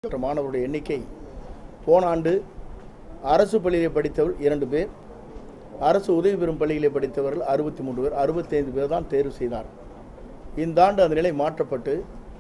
மாணவருடைய எண்ணிக்கை போன ஆண்டு அரசு பள்ளியிலே படித்தவர்கள் 2 பேர், அரசு உதவி பெறும் பள்ளியிலே படித்தவர்கள் 63 பேர், 65 பேர் தான் தேர்வு செய்தார். இந்த ஆண்டு அந்த நிலை மாற்றப்பட்டு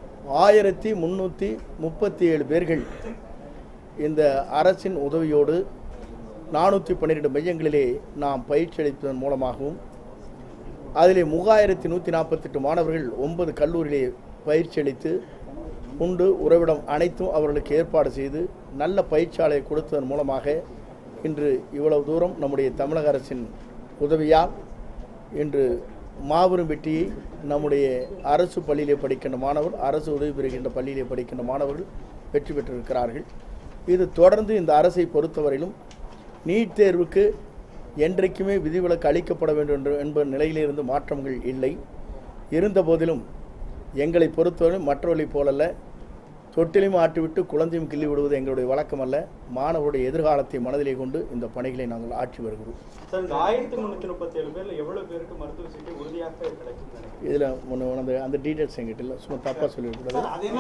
1337 பேர்கள் இந்த அரசின் உதவியோடு 412 மையங்களிலே நாம் பயிற்சி அளிப்பதன் மூலமாகவும் அதிலே 3148 மாணவர்கள் 9 கல்லூரியிலே பயிற்சி அளித்து உண்டு உறைவிடம் அனைத்தும் அவர்களுக்கு ஏற்பாடு செய்து நல்ல பயிற்சியாளரை கொடுத்ததன் மூலமாக இன்று இவ்வளவு தூரம் நம்முடைய தமிழக அரசின் உதவியால் இன்று மாபெரும் வெற்றியை நம்முடைய அரசு பள்ளியிலே படிக்கின்ற மாணவர்கள், அரசு உதவி பெறுகின்ற பள்ளியிலே படிக்கின்ற மாணவர்கள் வெற்றி பெற்றிருக்கிறார்கள். இது தொடர்ந்து இந்த அரசை பொறுத்தவரையிலும் நீட் தேர்வுக்கு என்றைக்குமே விதிவிலக்கு அளிக்கப்பட வேண்டும் என்பது நிலையிலிருந்து மாற்றங்கள் இல்லை. இருந்த போதிலும் எங்களை பொறுத்தவரை மற்றவர்களைப் போலல்ல, தொட்டிலையும் ஆட்டிவிட்டு குழந்தையும் கிள்ளி விடுவது எங்களுடைய வழக்கம் அல்ல. மாணவருடைய எதிர்காலத்தை மனதிலே கொண்டு இந்த பணிகளை நாங்கள் ஆற்றி வருகிறோம். இதில் அந்த டீட்டெயில்ஸ் எங்கிட்ட இல்லை, சும்மா தப்பாக சொல்லிடக்கூடாது.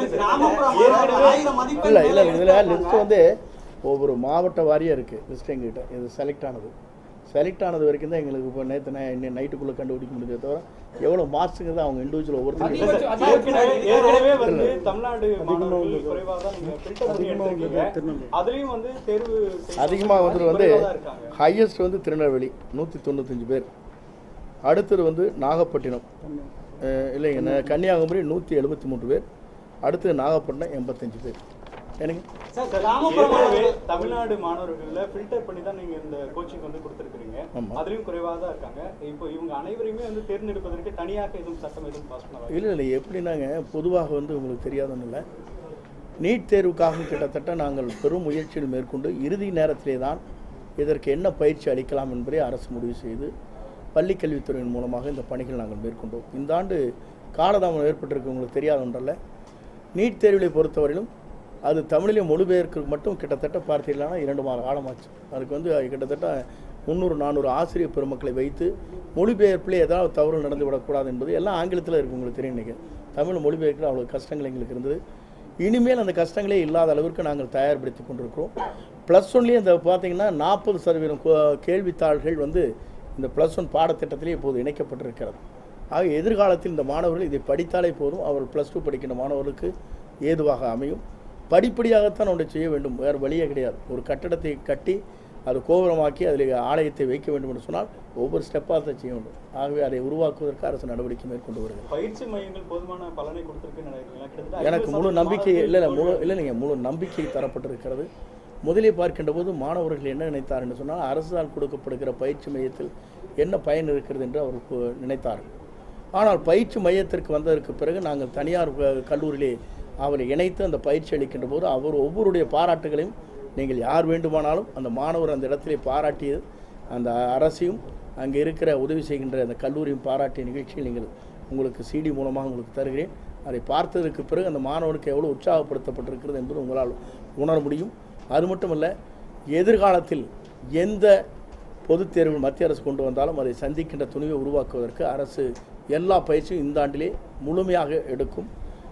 இல்லை இல்லை, இதில் லிஸ்ட் வந்து ஒவ்வொரு மாவட்ட வாரியாக இருக்குது. லிஸ்ட் எங்கிட்ட இது செலக்ட் ஆனது வரைக்கும் தான் எங்களுக்கு இப்போ நேற்று இன்னும் நைட்டுக்குள்ளே கண்டுபிடிக்க முடிஞ்சதை தவிர எவ்வளோ மார்க்ஸுங்கிறது அவங்க இண்டிவிஜுவல் ஒவ்வொருத்தரும் அதிகமாக வந்து ஹையஸ்ட் வந்து திருநெல்வேலி 195 பேர், அடுத்தது வந்து நாகப்பட்டினம் இல்லைங்க கன்னியாகுமரி 173 பேர், அடுத்தது நாகப்பட்டினம் 85 பேர். தமிழ்நாடு மாணவர்கள ஃபில்டர் பண்ணி தான் நீங்க இந்த கோச்சிங் வந்து கொடுத்திருக்கீங்க. அதுலயும் குறைவா தான் இருக்காங்க. இப்போ இவங்க அனைவரையுமே வந்து தேர்ந்தெடுப்பதற்கு தனியாக எதுவும் சட்டம் எதுவும் பாஸ் பண்ணாங்க? இல்லை எப்படின்னாங்க, பொதுவாக வந்து உங்களுக்கு தெரியாதுன்னு இல்லை, நீட் தேர்வுக்காக கிட்டத்தட்ட நாங்கள் பெரும் முயற்சிகள் மேற்கொண்டு இறுதி நேரத்திலே தான் இதற்கு என்ன பயிற்சி அளிக்கலாம் என்பதை அரசு முடிவு செய்து பள்ளிக்கல்வித்துறையின் மூலமாக இந்த பணிகள் நாங்கள் மேற்கொண்டோம். இந்த ஆண்டு காலதாமதம் ஏற்பட்டிருக்கு, உங்களுக்கு தெரியாத ஒன்றல்ல. நீட் தேர்விலை பொறுத்தவரையிலும் அது தமிழிலே மொழிபெயர்க்கு மட்டும் கிட்டத்தட்ட பார்த்தீங்கன்னா 2 மாத காலமாச்சு. அதுக்கு வந்து கிட்டத்தட்ட 300-400 ஆசிரியர் பெருமக்களை வைத்து மொழிபெயர்ப்பிலே ஏதாவது தவறு நடந்து விடக்கூடாது என்பது எல்லாம் ஆங்கிலத்தில் இருக்குது. உங்களுக்கு தெரியும், இன்றைக்கி தமிழ் மொழிபெயர்க்கில் அவ்வளோ கஷ்டங்கள் எங்களுக்கு இருந்தது. இனிமேல் அந்த கஷ்டங்களே இல்லாத அளவிற்கு நாங்கள் தயார்படுத்தி கொண்டிருக்கிறோம். +1லேயே இந்த பார்த்தீங்கன்னா 40% கேள்வித்தாள்கள் வந்து இந்த +1 பாடத்திட்டத்திலே இப்போது இணைக்கப்பட்டிருக்கிறது. ஆக எதிர்காலத்தில் இந்த மாணவர்கள் இதை படித்தாலே போதும், அவர் +2 படிக்கின்ற மாணவர்களுக்கு ஏதுவாக அமையும். படிப்படியாகத்தான் ஒன்றை செய்ய வேண்டும், வேறு வழியே கிடையாது. ஒரு கட்டடத்தை கட்டி அது கோபுரமாக்கி அதில் ஆலயத்தை வைக்க வேண்டும் என்று சொன்னால் ஒவ்வொரு ஸ்டெப்பாக தான் செய்ய வேண்டும். ஆகவே அதை உருவாக்குவதற்கு அரசு நடவடிக்கை மேற்கொண்டு வருகிறது. பயிற்சி மையங்கள் போதுமான பலனை கொடுத்திருக்கு எனக்கு முழு நம்பிக்கை இல்லைங்க, முழு நம்பிக்கை தரப்பட்டிருக்கிறது. முதலே பார்க்கின்ற போது மாணவர்கள் என்ன நினைத்தார் என்று சொன்னால், அரசால் கொடுக்கப்படுகிற பயிற்சி மையத்தில் என்ன பயன் இருக்கிறது என்று அவர் நினைத்தார்கள். ஆனால் பயிற்சி மையத்திற்கு வந்ததற்கு பிறகு நாங்கள் தனியார் கல்லூரியிலே அவரை இணைத்து அந்த பயிற்சி அளிக்கின்ற போது அவர் ஒவ்வொருடைய பாராட்டுகளையும் நீங்கள் யார் வேண்டுமானாலும் அந்த மாணவர் அந்த இடத்திலே பாராட்டியது, அந்த அரசையும் அங்கே இருக்கிற உதவி செய்கின்ற அந்த கல்லூரியும் பாராட்டிய நிகழ்ச்சியில் நீங்கள் உங்களுக்கு CD மூலமாக உங்களுக்கு தருகிறேன். அதை பார்த்ததற்கு பிறகு அந்த மாணவனுக்கு எவ்வளோ உற்சாகப்படுத்தப்பட்டிருக்கிறது என்பது உங்களால் உணர முடியும். அது மட்டுமல்ல, எதிர்காலத்தில் எந்த பொதுத் தேர்வு மத்திய அரசு கொண்டு வந்தாலும் அதை சந்திக்கின்ற துணிவை உருவாக்குவதற்கு அரசு எல்லா பயிற்சியும் இந்த ஆண்டிலே முழுமையாக எடுக்கும்.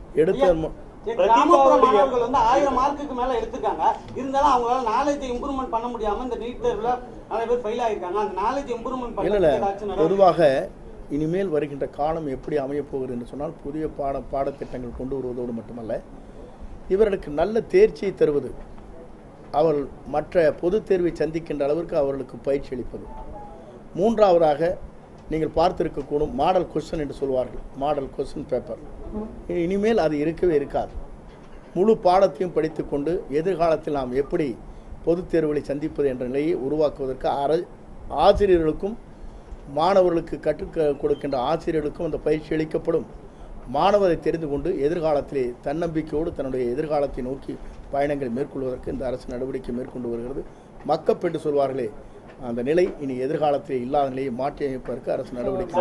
கிராமப்புற மாணவர்கள் வந்து 1000 மார்க்குக்கு மேல எடுத்துக்காங்க. இருந்தாலும் அவங்களால நாலேஜ் இம்ப்ரூவ்மெண்ட் பண்ண முடியாம இந்த நீட் தேர்வுல நிறைய பேர் ஃபெயில் ஆயிருக்காங்க. அந்த நாலேஜ் இம்ப்ரூவ்மெண்ட் பண்ண பொதுவாக இனிமேல் வருகின்ற காலம் எப்படி அமைய போகிறது என்று சொன்னால், புதிய பாடத்திட்டங்கள் கொண்டு வருவதோடு மட்டுமல்ல, இவர்களுக்கு நல்ல தேர்ச்சியை தருவது, அவர்கள் மற்ற பொதுத் தேர்வை சந்திக்கின்ற அளவிற்கு அவர்களுக்கு பயிற்சி அளிப்பது. மூன்றாவதாக நீங்கள் பார்த்திருக்கக்கூடும் மாடல் கொஸ்டின் என்று சொல்வார்கள், மாடல் கொஸ்டின் பேப்பர். இனிமேல் அது இருக்கவே இருக்காது. முழு பாடத்தையும் படித்து கொண்டு எதிர்காலத்தில் நாம் எப்படி பொதுத் தேர்வுகளை சந்திப்பது என்ற நிலையை உருவாக்குவதற்கு ஆசிரியர்களுக்கும் மாணவர்களுக்கு கற்றுக் கொடுக்கின்ற ஆசிரியர்களுக்கும் அந்த பயிற்சி அளிக்கப்படும். மாணவரை தெரிந்து கொண்டு எதிர்காலத்திலே தன்னம்பிக்கையோடு தன்னுடைய எதிர்காலத்தை நோக்கி பயணங்களை மேற்கொள்வதற்கு இந்த அரசு நடவடிக்கை மேற்கொண்டு வருகிறது. மக்கப் என்று சொல்வார்களே, அந்த நிலை இனி எதிர்காலத்தில் இல்லாத நிலையை மாற்றி அமைப்பதற்கு அரசு நடவடிக்கை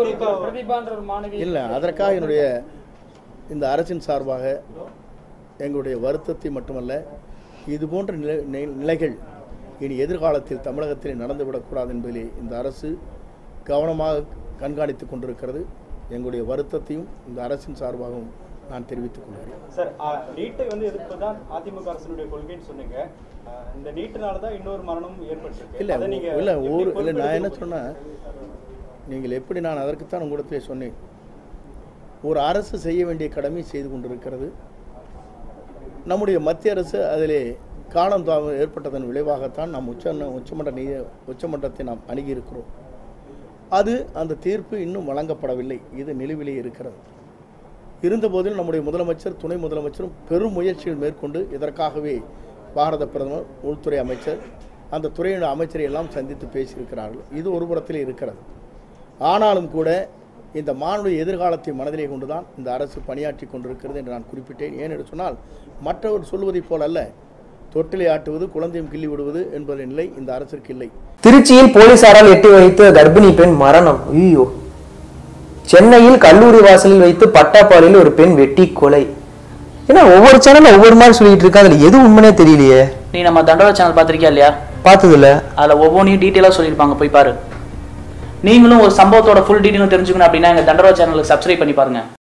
இல்லை. அதற்காக என்னுடைய இந்த அரசின் சார்பாக எங்களுடைய வருத்தத்தை மட்டுமல்ல, இதுபோன்ற நிலைகள் இனி எதிர்காலத்தில் தமிழகத்தில் நடந்துவிடக்கூடாது என்பதிலே இந்த அரசு கவனமாக கண்காணித்து கொண்டிருக்கிறது. எங்களுடைய வருத்தத்தையும் இந்த அரசின் சார்பாகவும் நான் தெரிவித்துக் கொள்கிறேன். சார், நீட்டை வந்து எதிர்ப்பு தான் அதிமுக அரசினுடைய கொள்கைன்னு சொன்னீங்க. இந்த நீட்டினால தான் இன்னொரு மரணம் ஏற்பட்டிருக்கு. இல்லை நான் என்ன சொன்னேன், நீங்கள் எப்படி, நான் அதற்குத்தான் உங்களிடத்திலே சொன்னேன், ஒரு அரசு செய்ய வேண்டிய கடமை செய்து கொண்டிருக்கிறது. நம்முடைய மத்திய அரசு அதிலே காலம் ஏற்பட்டதன் விளைவாகத்தான் நாம் உச்சமன்றத்தை நாம் அணுகியிருக்கிறோம். அது அந்த தீர்ப்பு இன்னும் வழங்கப்படவில்லை. இது நிலுவிலே இருக்கிறது. இருந்தபோதிலும் நம்முடைய முதலமைச்சர், துணை முதலமைச்சரும் பெரும் முயற்சிகள் மேற்கொண்டு இதற்காகவே பாரத பிரதமர், உள்துறை அமைச்சர், அந்த துறையின் அமைச்சரை எல்லாம் சந்தித்து பேசியிருக்கிறார்கள். இது ஒரு புறத்திலே இருக்கிறது. ஆனாலும் கூட இந்த மாணவருடைய எதிர்காலத்தை மனதிலே கொண்டுதான் இந்த அரசு பணியாற்றி கொண்டிருக்கிறது என்று நான் குறிப்பிட்டேன். ஏனென்று சொன்னால், மற்றவர் சொல்வதைப் போல் அல்ல, தொட்டிலை ஆட்டுவது குழந்தையும் கிள்ளி விடுவது என்பது நிலை இந்த அரசிற்கு இல்லை. திருச்சியில் போலீசாரால் எட்டி வைத்த கர்ப்பிணி பெண் மரணம். ஐயோ! சென்னையில் கல்லூரி வாசலில் வைத்து பட்டாப்பாலில் ஒரு பெண் வெட்டி கொலை. ஏன்னா ஒவ்வொரு சேனல்ல ஒவ்வொரு மாதிரி சொல்லிட்டு இருக்கா, அதுல எது உண்மைனே தெரியலையே. நீ நம்ம தண்டோரா சேனல் பார்த்திருக்கியா இல்லையா? பார்த்தது இல்ல. அதுல ஒவ்வொன்றையும் டீட்டெயிலாக சொல்லியிருப்பாங்க, போய் பாரு. நீங்களும் ஒரு சம்பவத்தோட ஃபுல் டீட்டெயிலும் தெரிஞ்சுக்கணும் அப்படின்னா எங்க தண்டோரா சேனலுக்கு சப்ஸ்கிரைப் பண்ணி பாருங்க.